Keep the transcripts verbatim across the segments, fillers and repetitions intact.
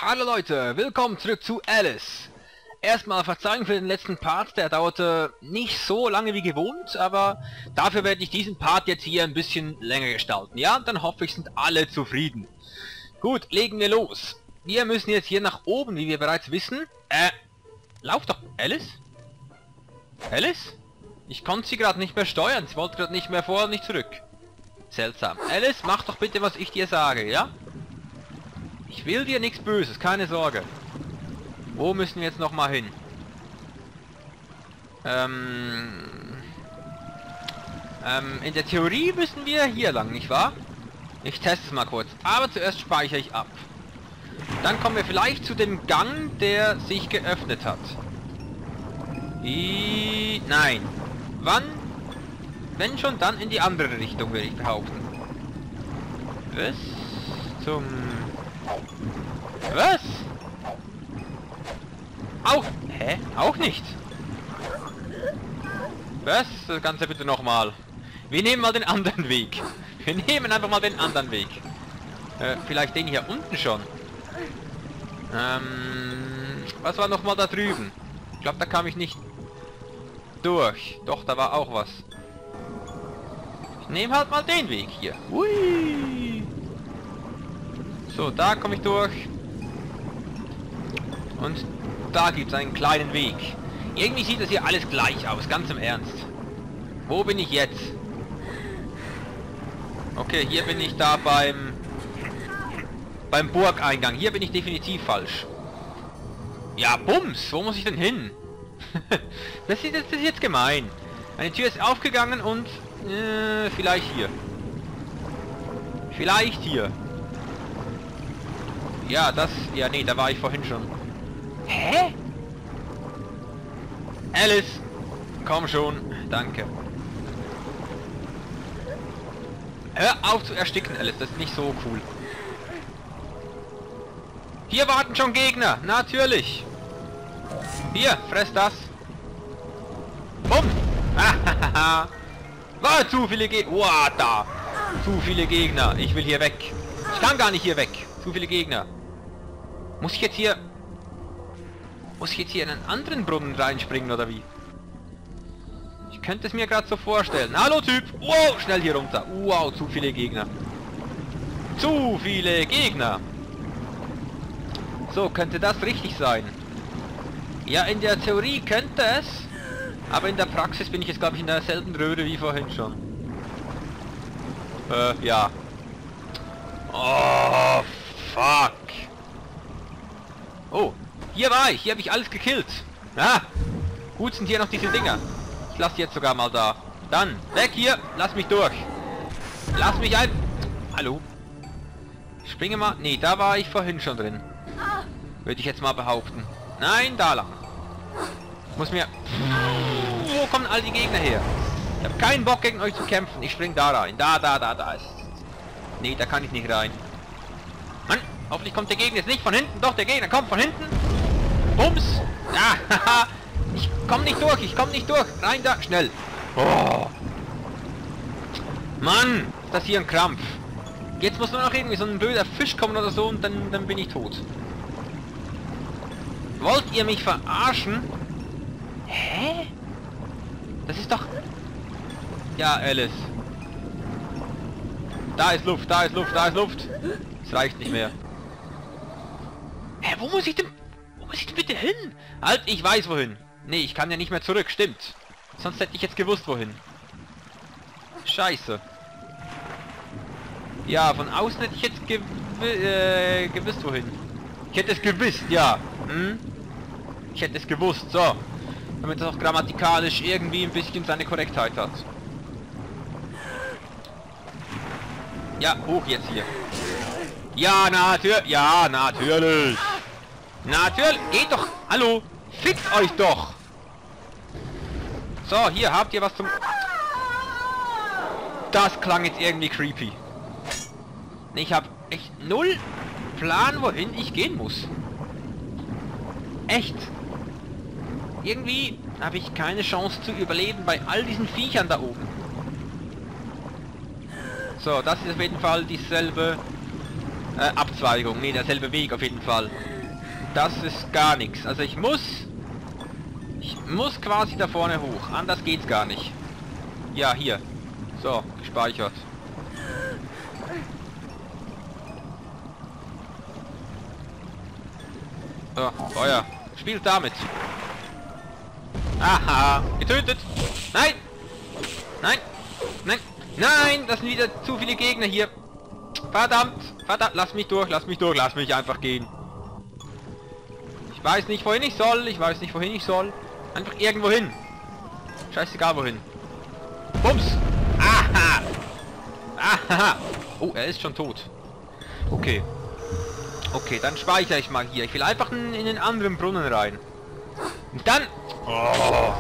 Hallo Leute, willkommen zurück zu Alice. Erstmal Verzeihung für den letzten Part, der dauerte nicht so lange wie gewohnt, aber dafür werde ich diesen Part jetzt hier ein bisschen länger gestalten. Ja, dann hoffe ich, sind alle zufrieden. Gut, legen wir los. Wir müssen jetzt hier nach oben, wie wir bereits wissen. Äh, lauf doch, Alice? Alice? Ich konnte sie gerade nicht mehr steuern, sie wollte gerade nicht mehr vor und nicht zurück. Seltsam. Alice, mach doch bitte, was ich dir sage, ja? Ich will dir nichts Böses, keine Sorge. Wo müssen wir jetzt noch mal hin? Ähm, ähm, in der Theorie müssen wir hier lang, nicht wahr? Ich teste es mal kurz. Aber zuerst speichere ich ab. Dann kommen wir vielleicht zu dem Gang, der sich geöffnet hat. I Nein. Wann? Wenn schon, dann in die andere Richtung, würde ich behaupten. Was zum... Was? Auch... Hä? Auch nicht? Was? Das Ganze bitte nochmal. Wir nehmen mal den anderen Weg. Wir nehmen einfach mal den anderen Weg. Äh, vielleicht den hier unten schon. Ähm... Was war nochmal da drüben? Ich glaube, da kam ich nicht durch. Doch, da war auch was. Ich nehme halt mal den Weg hier. Hui. So, da komme ich durch. Und da gibt es einen kleinen Weg. Irgendwie sieht das hier alles gleich aus, ganz im Ernst. Wo bin ich jetzt? Okay, hier bin ich da beim... beim Burgeingang. Hier bin ich definitiv falsch. Ja, bums! Wo muss ich denn hin? das, ist, das ist jetzt gemein. Eine Tür ist aufgegangen und... Äh, vielleicht hier. Vielleicht hier. Ja, das... Ja, nee, da war ich vorhin schon. Hä? Alice! Komm schon. Danke. Hör auf zu ersticken, Alice. Das ist nicht so cool. Hier warten schon Gegner. Natürlich. Hier, fress das. Bumm. War zu viele Gegner. Wow, da. Zu viele Gegner. Ich will hier weg. Ich kann gar nicht hier weg. Zu viele Gegner. Muss ich jetzt hier... Muss ich jetzt hier in einen anderen Brunnen reinspringen, oder wie? Ich könnte es mir gerade so vorstellen. Hallo, Typ! Wow, schnell hier runter. Wow, zu viele Gegner. Zu viele Gegner. So, könnte das richtig sein? Ja, in der Theorie könnte es. Aber in der Praxis bin ich jetzt, glaube ich, in derselben Röhre wie vorhin schon. Äh, ja. Oh, fuck. Oh, hier war ich. Hier habe ich alles gekillt. Ah, gut sind hier noch diese Dinger. Ich lasse die jetzt sogar mal da. Dann, weg hier. Lass mich durch. Lass mich ein... Hallo? Ich springe mal... Nee, da war ich vorhin schon drin. Würde ich jetzt mal behaupten. Nein, da lang. Muss mir... Wo kommen all die Gegner her? Ich habe keinen Bock gegen euch zu kämpfen. Ich spring da rein. Da, da, da, da ist... Nee, da kann ich nicht rein. Mann, hoffentlich kommt der Gegner jetzt nicht von hinten. Doch, der Gegner kommt von hinten. Bums. Ja, haha. Ich komme nicht durch. Ich komme nicht durch. Rein da. Schnell. Oh. Mann, ist das hier ein Krampf. Jetzt muss nur noch irgendwie so ein blöder Fisch kommen oder so und dann, dann bin ich tot. Wollt ihr mich verarschen? Hä? Das ist doch... Ja, Alice. Da ist Luft, da ist Luft, da ist Luft. Es reicht nicht mehr. Hä, wo muss ich denn... Wo muss ich denn bitte hin? Halt, ich weiß wohin. Nee, ich kann ja nicht mehr zurück, stimmt. Sonst hätte ich jetzt gewusst wohin. Scheiße. Ja, von außen hätte ich jetzt gew äh, gewusst wohin. Ich hätte es gewusst, ja. Hm? Ich hätte es gewusst, so. Damit es auch grammatikalisch irgendwie ein bisschen seine Korrektheit hat. Ja, hoch jetzt hier. Ja, natürlich. Ja, natürlich. Natürlich. Geht doch. Hallo. Fickt euch doch. So, hier habt ihr was zum... Das klang jetzt irgendwie creepy. Ich habe echt null Plan, wohin ich gehen muss. Echt. Irgendwie habe ich keine Chance zu überleben bei all diesen Viechern da oben. So, das ist auf jeden Fall dieselbe Äh, Abzweigung. Nee, derselbe Weg auf jeden Fall. Das ist gar nichts. Also ich muss... Ich muss quasi da vorne hoch. Anders geht's gar nicht. Ja, hier. So, gespeichert. So, Feuer. Spielt damit. Aha. Getötet. Nein. Nein. Nein. Nein. Das sind wieder zu viele Gegner hier. Verdammt. Verdammt. Lass mich durch. Lass mich durch. Lass mich einfach gehen. Ich weiß nicht, wohin ich soll. Ich weiß nicht, wohin ich soll. Einfach irgendwo hin. Scheißegal, wohin. Bums. Aha. Aha. Oh, er ist schon tot. Okay. Okay, dann speichere ich mal hier. Ich will einfach in, in den anderen Brunnen rein. Und dann... Oh.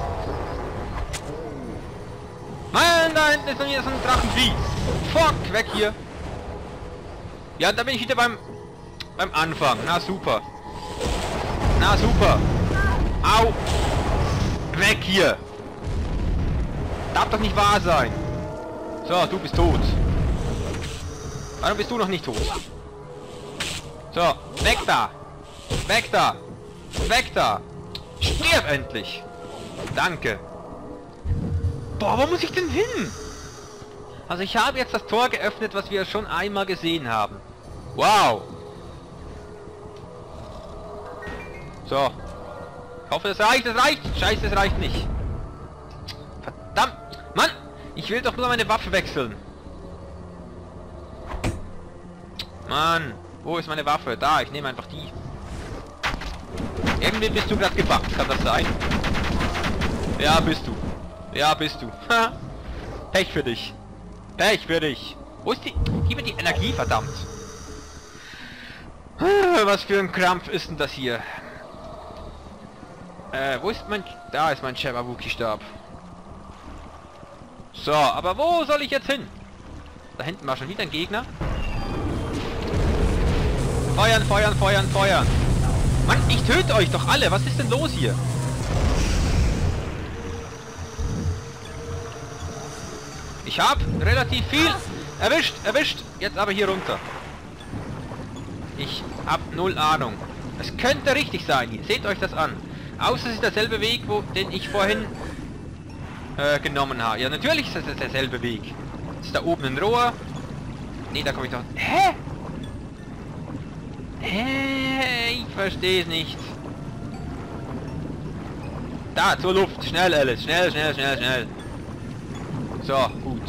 Nein, da hinten ist noch wieder so ein Drachenvieh. Fuck, weg hier. Ja, da bin ich wieder beim... beim Anfang. Na super. Na super. Au. Weg hier. Darf doch nicht wahr sein. So, du bist tot. Warum bist du noch nicht tot? So, weg da! Weg da! Weg da! Stirb endlich! Danke! Boah, wo muss ich denn hin? Also ich habe jetzt das Tor geöffnet, was wir schon einmal gesehen haben. Wow! So. Ich hoffe, es reicht, es reicht! Scheiße, es reicht nicht. Verdammt! Mann! Ich will doch nur meine Waffe wechseln. Mann! Wo ist meine Waffe? Da, ich nehme einfach die. Irgendwie bist du gerade gebackt, kann das sein? Ja, bist du. Ja, bist du. Ha. Pech für dich. Pech für dich. Wo ist die... Gib mir die Energie, verdammt. Was für ein Krampf ist denn das hier? Äh, wo ist mein... Da ist mein Jabberwocky-Stab. So, aber wo soll ich jetzt hin? Da hinten war schon wieder ein Gegner. Feuern, feuern, feuern, feuern. Mann, ich töte euch doch alle. Was ist denn los hier? Ich habe relativ viel erwischt, erwischt. Jetzt aber hier runter. Ich habe null Ahnung. Es könnte richtig sein. Seht euch das an. Außer es ist derselbe Weg, wo, den ich vorhin äh, genommen habe. Ja, natürlich ist es derselbe Weg. Ist da oben ein Rohr? Nee, da komme ich doch... Hä? Hä? Ich verstehe es nicht. Da, zur Luft. Schnell, Alice. Schnell, schnell, schnell, schnell. So, gut.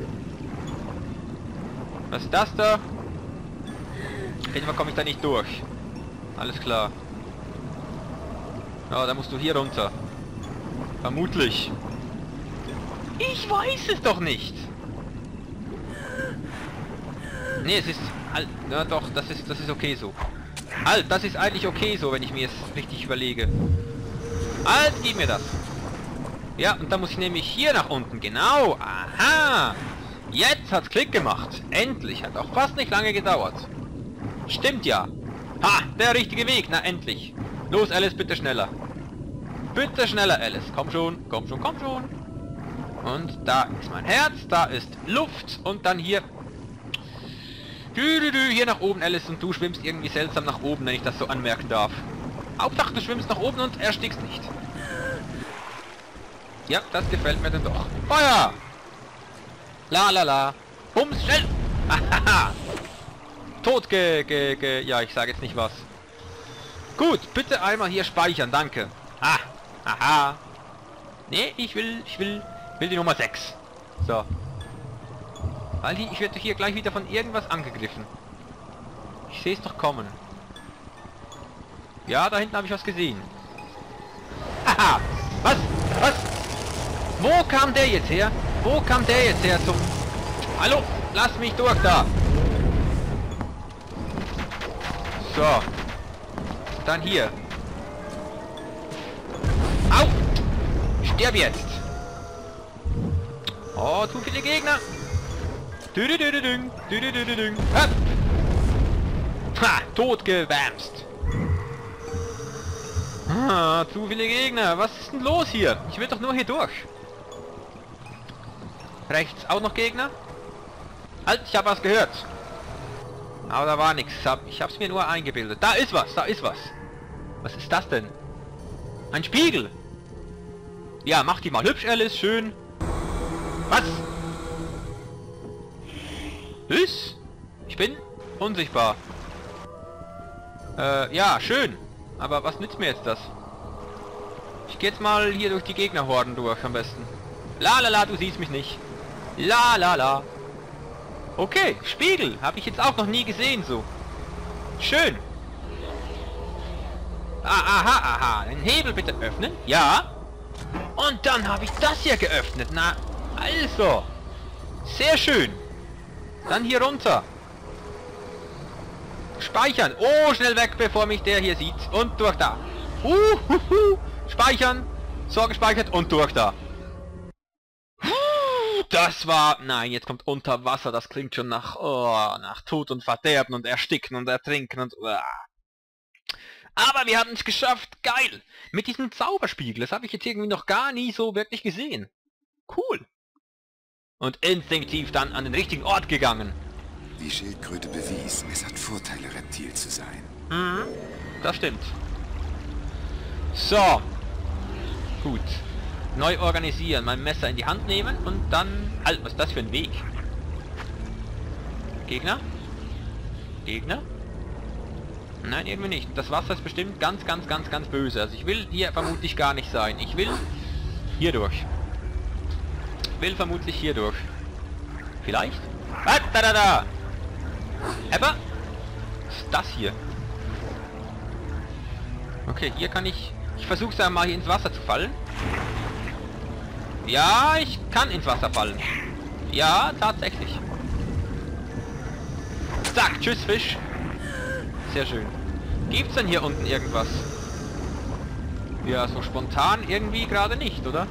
Was ist das da? Auf jeden Fall komme ich da nicht durch. Alles klar. Ja, da musst du hier runter. Vermutlich. Ich weiß es doch nicht. Nee, es ist... Halt, na doch, das ist, das ist okay so. Halt, das ist eigentlich okay so, wenn ich mir es richtig überlege. Halt, gib mir das. Ja, und dann muss ich nämlich hier nach unten. Genau, aha. Jetzt hat's Klick gemacht. Endlich, hat auch fast nicht lange gedauert. Stimmt ja. Ha, der richtige Weg, na endlich. Los, Alice, bitte schneller. Bitte schneller, Alice. Komm schon, komm schon, komm schon. Und da ist mein Herz, da ist Luft und dann hier... Dü, dü, dü, hier nach oben, Alice, und du schwimmst irgendwie seltsam nach oben, wenn ich das so anmerken darf. Hauptsache, du schwimmst nach oben und erstickst nicht. Ja, das gefällt mir dann doch. Feuer! La la la. Bums, schnell! Hahaha! Tot ge, ge, ge... Ja, ich sage jetzt nicht was. Gut, bitte einmal hier speichern, danke. Ah, aha. Nee, ich will, ich will, will die Nummer sechs. So. Weil die, ich werde hier gleich wieder von irgendwas angegriffen. Ich sehe es doch kommen. Ja, da hinten habe ich was gesehen. Haha! Was? Was? Wo kam der jetzt her? Wo kam der jetzt her zum... Hallo? Lass mich durch da! So. Dann hier. Au! Sterb jetzt! Oh, zu viele Gegner! Dü-dü-dü-dü-düng, dü-dü-dü-dü-düng. Hopp! Ha! Totgewämst! Ah, zu viele Gegner! Was ist denn los hier? Ich will doch nur hier durch! Rechts auch noch Gegner? Halt, ich habe was gehört! Aber da war nichts. Ich hab's mir nur eingebildet. Da ist was, da ist was. Was ist das denn? Ein Spiegel. Ja, mach die mal hübsch, Alice. Schön. Was? Hüss? Ich bin unsichtbar. Äh, ja, schön. Aber was nützt mir jetzt das? Ich gehe jetzt mal hier durch die Gegnerhorden durch am besten. La la la, du siehst mich nicht. La la la. Okay, Spiegel. Habe ich jetzt auch noch nie gesehen so. Schön. Ah, aha, aha. Den Hebel bitte öffnen. Ja. Und dann habe ich das hier geöffnet. Na, also. Sehr schön. Dann hier runter. Speichern. Oh, schnell weg, bevor mich der hier sieht. Und durch da. Uh, hu, hu. Speichern. So, gespeichert und durch da. Das war... Nein, jetzt kommt unter Wasser. Das klingt schon nach... Oh, nach Tod und Verderben und Ersticken und Ertrinken und... Uh. Aber wir haben es geschafft. Geil. Mit diesem Zauberspiegel. Das habe ich jetzt irgendwie noch gar nie so wirklich gesehen. Cool. Und instinktiv dann an den richtigen Ort gegangen. Die Schildkröte bewies, es hat Vorteile, Reptil zu sein. Mhm. Das stimmt. So. Gut. Neu organisieren. Mein Messer in die Hand nehmen und dann... Halt, was ist das für ein Weg? Gegner? Gegner? Nein, irgendwie nicht. Das Wasser ist bestimmt ganz, ganz, ganz, ganz böse. Also ich will hier vermutlich gar nicht sein. Ich will hier durch. Ich will vermutlich hier durch. Vielleicht? Ah, da, da, da! Aber was ist das hier? Okay, hier kann ich... Ich versuche es einmal hier ins Wasser zu fallen. Ja, ich kann ins Wasser fallen. Ja, tatsächlich. Zack, tschüss Fisch. Sehr schön. Gibt's denn hier unten irgendwas? Ja, so spontan irgendwie gerade nicht, oder?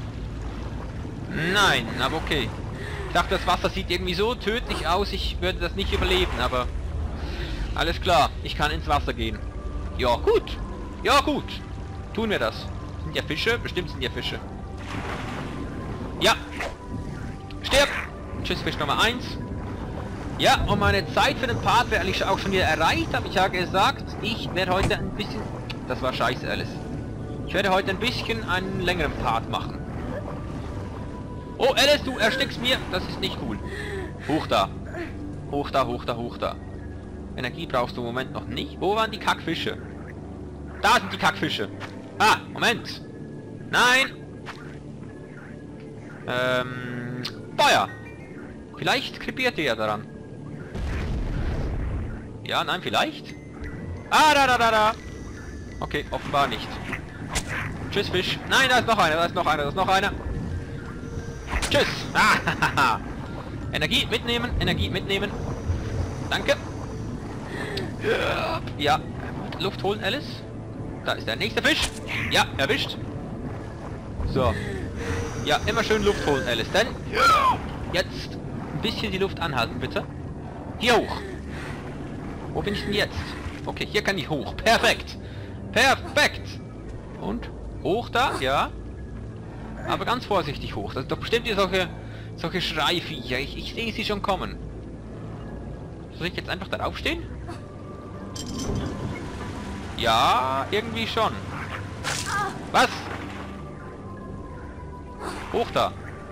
Nein, aber okay. Ich dachte, das Wasser sieht irgendwie so tödlich aus, ich würde das nicht überleben, aber... Alles klar, ich kann ins Wasser gehen. Ja, gut. Ja, gut. Tun wir das. Sind ja Fische? Bestimmt sind ja Fische. Ja. Stirb. Tschüss, Fisch Nummer eins. Ja, und meine Zeit für den Part wäre eigentlich auch schon wieder erreicht, aber ich habe gesagt, ich werde heute ein bisschen... Das war scheiße, Alice. Ich werde heute ein bisschen einen längeren Part machen. Oh, Alice, du erstickst mir. Das ist nicht cool. Hoch da. Hoch da, hoch da, hoch da. Energie brauchst du im Moment noch nicht. Wo waren die Kackfische? Da sind die Kackfische. Ah, Moment. Nein. Ähm, Feuer. Vielleicht krepiert ihr ja daran. Ja, nein, vielleicht. Ah, da, da, da, da. Okay, offenbar nicht. Tschüss, Fisch. Nein, da ist noch einer, da ist noch einer, da ist noch einer. Tschüss. Ah, Energie mitnehmen, Energie mitnehmen. Danke. Ja. Luft holen, Alice. Da ist der nächste Fisch. Ja, erwischt. So. Ja, immer schön Luft holen, Alice. Denn jetzt ein bisschen die Luft anhalten, bitte. Hier hoch. Wo bin ich denn jetzt? Okay, hier kann ich hoch. Perfekt. Perfekt. Und? Hoch da? Ja. Aber ganz vorsichtig hoch. Das ist doch bestimmt hier solche, solche Schreiviecher. Ich, ich sehe sie schon kommen. Soll ich jetzt einfach darauf stehen? Ja, irgendwie schon. Was? Hoch da.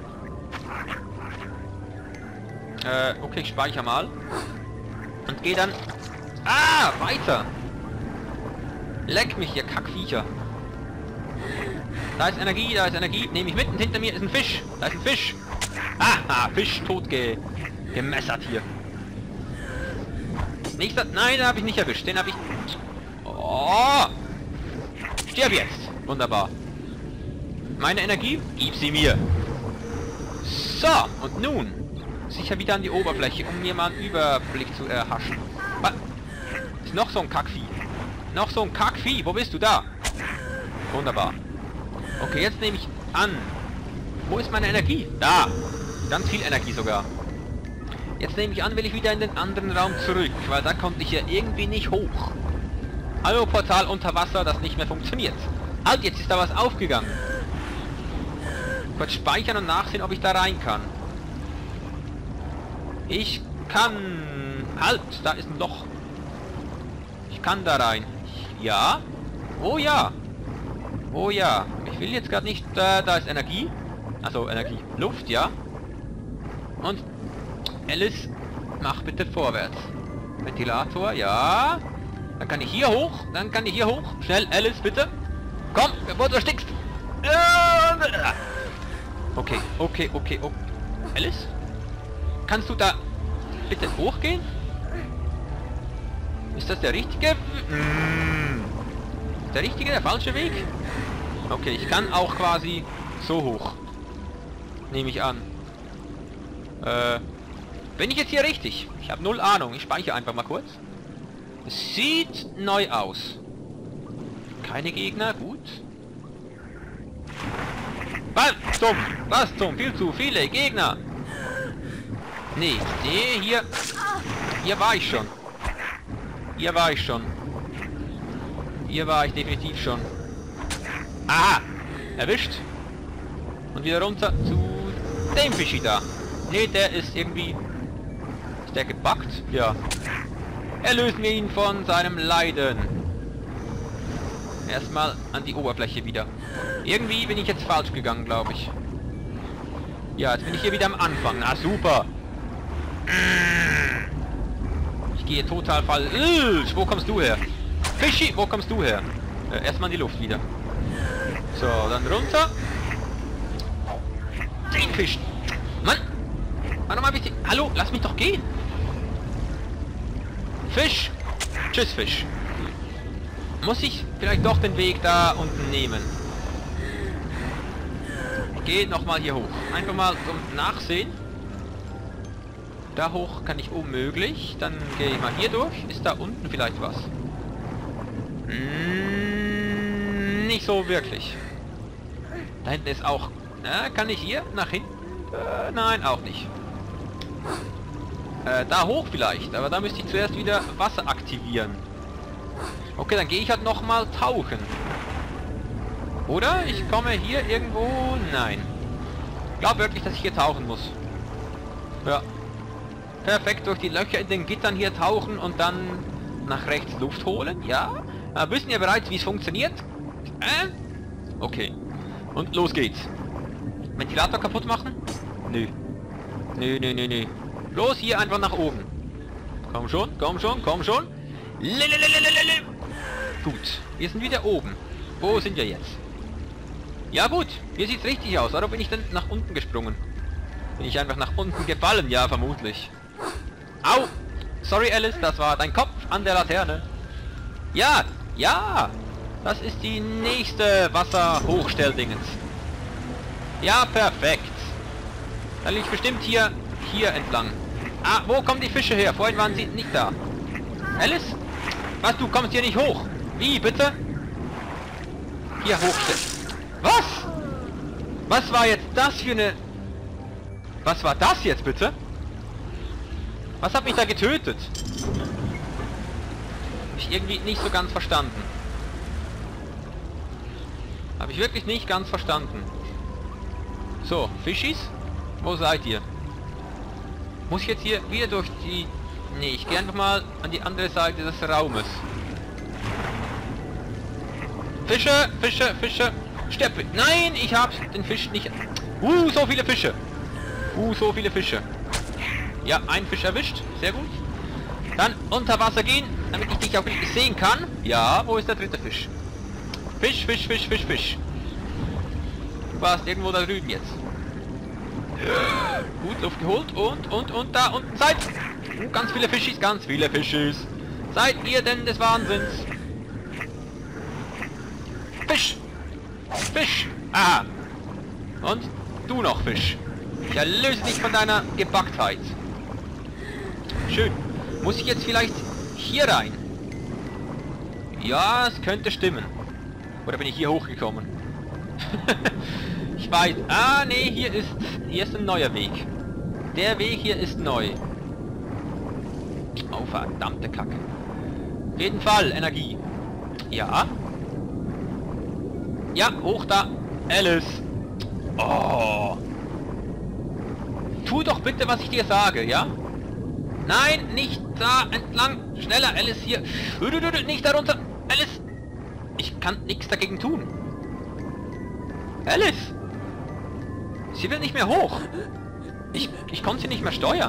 Äh, okay, ich speichere mal. Und gehe dann... Ah, weiter. Leck mich, ihr Kackviecher. Da ist Energie, da ist Energie. Nehme ich mit und hinter mir ist ein Fisch. Da ist ein Fisch. Aha, Fisch tot ge gemessert hier. Nächster... Nein, den habe ich nicht erwischt. Den habe ich... Oh! Stirb jetzt! Wunderbar. Meine Energie? Gib sie mir. So, und nun sicher wieder an die Oberfläche, um mir mal einen Überblick zu erhaschen. Was? Ist noch so ein Kackvieh. Noch so ein Kackvieh. Wo bist du da? Wunderbar. Okay, jetzt nehme ich an. Wo ist meine Energie? Da. Ganz viel Energie sogar. Jetzt nehme ich an, will ich wieder in den anderen Raum zurück, weil da konnte ich ja irgendwie nicht hoch. Hallo, Portal unter Wasser, das nicht mehr funktioniert. Halt, jetzt ist da was aufgegangen. Kurz speichern und nachsehen, ob ich da rein kann. Ich kann Halt, da ist ein Loch. Ich kann da rein. Ja. Oh ja. Oh ja. Ich will jetzt gerade nicht... Äh, da ist Energie. Also Energie. Luft, ja. Und... Alice, mach bitte vorwärts. Ventilator, ja. Dann kann ich hier hoch. Dann kann ich hier hoch. Schnell, Alice, bitte. Komm, bevor du erstickst. Okay, okay, okay, okay. Alice? Kannst du da bitte hochgehen? Ist das der richtige? Hm. Der richtige, der falsche Weg? Okay, ich kann auch quasi so hoch. Nehme ich an. Äh, bin ich jetzt hier richtig? Ich habe null Ahnung. Ich speichere einfach mal kurz. Es sieht neu aus. Keine Gegner, gut. Was zum? Was zum? Viel zu viele Gegner. Nee, nee, hier... Hier war ich schon. Hier war ich schon. Hier war ich definitiv schon. Aha! Erwischt. Und wieder runter zu dem Fischi da. Nee, der ist irgendwie... Ist der gebackt? Ja. Erlösen wir ihn von seinem Leiden. Erstmal an die Oberfläche wieder. Irgendwie bin ich jetzt falsch gegangen, glaube ich. Ja, jetzt bin ich hier wieder am Anfang. Na super. Ich gehe total falsch. Wo kommst du her? Fischi, wo kommst du her? Äh, erstmal in die Luft wieder. So, dann runter. Den Fisch. Mann. Warte mal ein bisschen. Hallo, lass mich doch gehen. Fisch. Tschüss, Fisch. Muss ich vielleicht doch den Weg da unten nehmen? Geht nochmal hier hoch. Einfach mal zum Nachsehen. Da hoch kann ich unmöglich. Dann gehe ich mal hier durch. Ist da unten vielleicht was? Hm, nicht so wirklich. Da hinten ist auch... Na, kann ich hier nach hinten? Äh, nein, auch nicht. Äh, da hoch vielleicht. Aber da müsste ich zuerst wieder Wasser aktivieren. Okay, dann gehe ich halt nochmal tauchen. Oder? Ich komme hier irgendwo... Nein. Ich glaube wirklich, dass ich hier tauchen muss. Ja. Perfekt, durch die Löcher in den Gittern hier tauchen und dann nach rechts Luft holen. Ja. Aber wissen ja bereits, wie es funktioniert? Äh? Okay. Und los geht's. Ventilator kaputt machen? Nö. Nö, nö, nö, nö. Los, hier einfach nach oben. Komm schon, komm schon, komm schon. Lelelelelele. Gut, wir sind wieder oben. Wo sind wir jetzt? Ja gut, hier sieht's richtig aus. Oder bin ich denn nach unten gesprungen? Bin ich einfach nach unten gefallen? Ja, vermutlich. Au! Sorry, Alice, das war dein Kopf an der Laterne. Ja, ja! Das ist die nächste Wasserhochstelldingens. Ja, perfekt. Dann liegt bestimmt hier, hier entlang. Ah, wo kommen die Fische her? Vorhin waren sie nicht da. Alice? Was, du kommst hier nicht hoch? Wie, bitte? Hier hochstellen. Was? Was war jetzt das für eine... Was war das jetzt, bitte? Was hat mich da getötet? Hab ich irgendwie nicht so ganz verstanden. Habe ich wirklich nicht ganz verstanden. So, Fischis? Wo seid ihr? Muss ich jetzt hier wieder durch die... Nee, ich gehe einfach mal an die andere Seite des Raumes. Fische, Fische, Fische. Steppe. Nein, ich habe den Fisch nicht... Uh, so viele Fische. Uh, so viele Fische. Ja, ein Fisch erwischt. Sehr gut. Dann unter Wasser gehen, damit ich dich auch wirklich sehen kann. Ja, wo ist der dritte Fisch? Fisch, Fisch, Fisch, Fisch, Fisch. Du warst irgendwo da drüben jetzt. Gut, Luft geholt und, und, und da unten seid... Uh, ganz viele Fischis, ganz viele Fischis. Seid ihr denn des Wahnsinns? Fisch! Fisch! Aha! Und du noch, Fisch. Ich erlöse dich von deiner Gebacktheit. Schön. Muss ich jetzt vielleicht hier rein? Ja, es könnte stimmen. Oder bin ich hier hochgekommen? Ich weiß. Ah, nee, hier ist, hier ist ein neuer Weg. Der Weg hier ist neu. Oh, verdammte Kacke. Auf jeden Fall, Energie. Ja. Ja, hoch da. Alice. Oh. Tu doch bitte, was ich dir sage, ja? Nein, nicht da entlang. Schneller, Alice hier. Nicht darunter. Alice. Ich kann nichts dagegen tun. Alice. Sie will nicht mehr hoch. Ich, ich konnte sie nicht mehr steuern.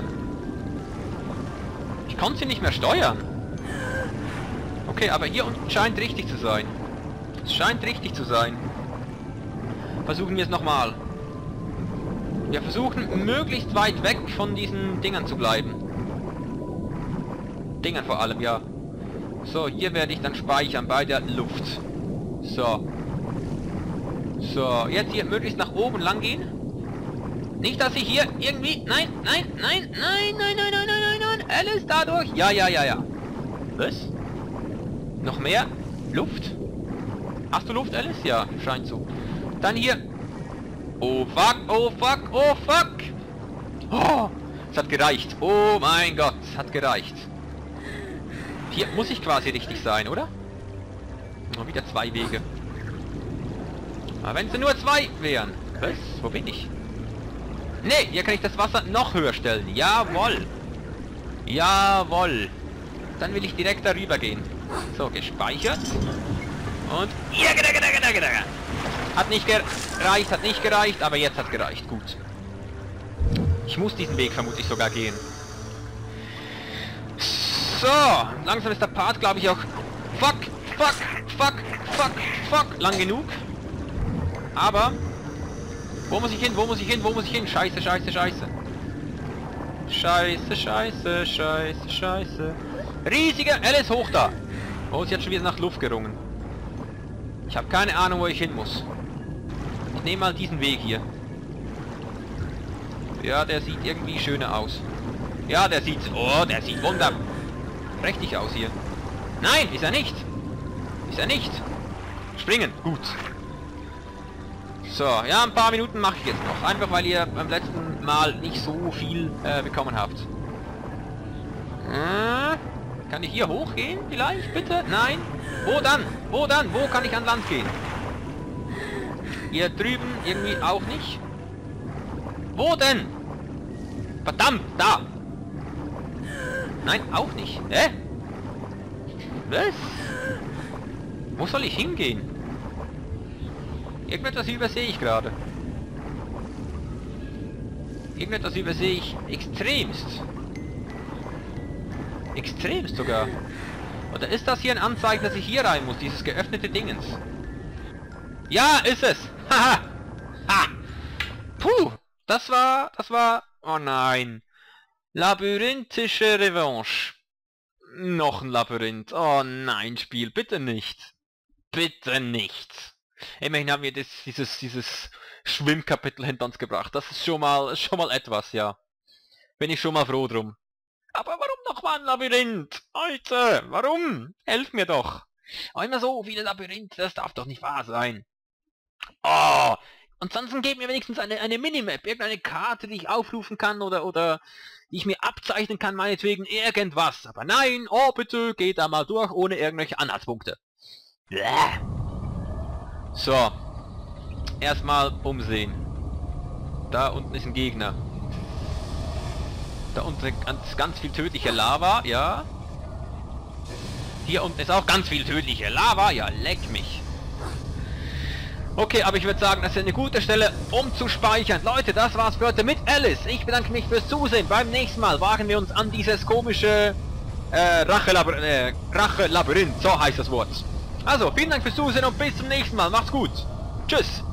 Ich konnte sie nicht mehr steuern. Okay, aber hier unten scheint richtig zu sein. Es scheint richtig zu sein. Versuchen wir es nochmal. Wir versuchen möglichst weit weg von diesen Dingern zu bleiben. Dingern vor allem, ja. So, hier werde ich dann speichern bei der Luft. So. So, jetzt hier möglichst nach oben lang gehen. Nicht, dass ich hier irgendwie... Nein, nein, nein, nein, nein, nein, nein, nein, nein, nein. Alice dadurch. Ja, ja, ja, ja. Was? Noch mehr? Luft? Hast du Luft, Alice? Ja, scheint so. Dann hier... Oh fuck, oh fuck, oh fuck! Oh, es hat gereicht. Oh mein Gott, es hat gereicht. Hier muss ich quasi richtig sein, oder? Noch wieder zwei Wege. Aber wenn es nur zwei wären. Was? Wo bin ich? Nee, hier kann ich das Wasser noch höher stellen. Jawohl. Jawohl. Dann will ich direkt darüber gehen. So, gespeichert. Und... Hat nicht gereicht, hat nicht gereicht, aber jetzt hat gereicht. Gut. Ich muss diesen Weg vermutlich sogar gehen. So, langsam ist der Part, glaube ich, auch... Fuck, fuck, fuck, fuck, fuck. Lang genug. Aber... Wo muss ich hin, wo muss ich hin, wo muss ich hin? Scheiße, scheiße, scheiße. Scheiße, scheiße, scheiße, scheiße. Riesige Alice hoch da. Oh, sie hat schon wieder nach Luft gerungen. Ich habe keine Ahnung, wo ich hin muss. Ich nehme mal diesen Weg hier. Ja, der sieht irgendwie schöner aus. Ja, der sieht... Oh, der sieht wunderprächtig aus hier. Nein, ist er nicht. Ist er nicht. Springen, gut. So, ja, ein paar Minuten mache ich jetzt noch. Einfach, weil ihr beim letzten Mal nicht so viel äh, bekommen habt. Äh, kann ich hier hochgehen vielleicht, bitte? Nein. Wo dann? Wo dann? Wo kann ich an Land gehen? Hier drüben irgendwie auch nicht. Wo denn? Verdammt, da! Nein, auch nicht. Hä? Was? Wo soll ich hingehen? Irgendetwas übersehe ich gerade. Irgendetwas übersehe ich extremst. Extremst sogar. Oder ist das hier ein Anzeichen, dass ich hier rein muss? Dieses geöffnete Dingens. Ja, ist es. Haha. Ha. Puh. Das war... Das war... Oh nein. Labyrinthische Revanche. Noch ein Labyrinth. Oh nein, Spiel. Bitte nicht. Bitte nicht. Immerhin haben wir das, dieses, dieses Schwimmkapitel hinter uns gebracht. Das ist schon mal, schon mal etwas, ja. Bin ich schon mal froh drum. Aber warum noch mal ein Labyrinth? Leute, warum? Helft mir doch. Oh, immer so viele Labyrinthe, das darf doch nicht wahr sein. Oh, und sonst gebt mir wenigstens eine, eine Minimap, irgendeine Karte, die ich aufrufen kann oder, oder die ich mir abzeichnen kann, meinetwegen irgendwas. Aber nein, oh bitte, geht da mal durch, ohne irgendwelche Anhaltspunkte. Bäh. So, erstmal umsehen. Da unten ist ein Gegner. Da unten ist ganz viel tödliche Lava, ja. Hier unten ist auch ganz viel tödliche Lava, ja, leck mich. Okay, aber ich würde sagen, das ist eine gute Stelle, um zu speichern. Leute, das war's für heute mit Alice. Ich bedanke mich fürs Zusehen. Beim nächsten Mal wagen wir uns an dieses komische äh, Rache-Labyrinth, äh, Rache-Labyrinth, so heißt das Wort. Also, vielen Dank fürs Zusehen und bis zum nächsten Mal. Macht's gut. Tschüss.